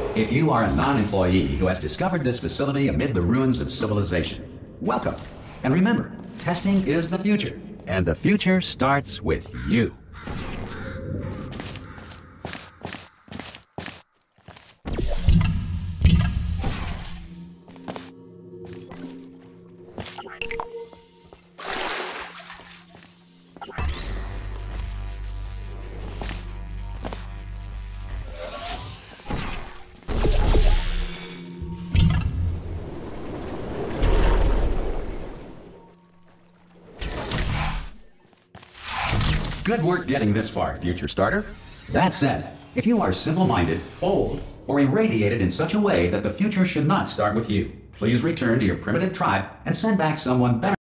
If you are a non-employee who has discovered this facility amid the ruins of civilization, welcome. And remember, testing is the future, and the future starts with you. Good work getting this far, future starter. That said, if you are simple-minded, old, or irradiated in such a way that the future should not start with you, please return to your primitive tribe and send back someone better.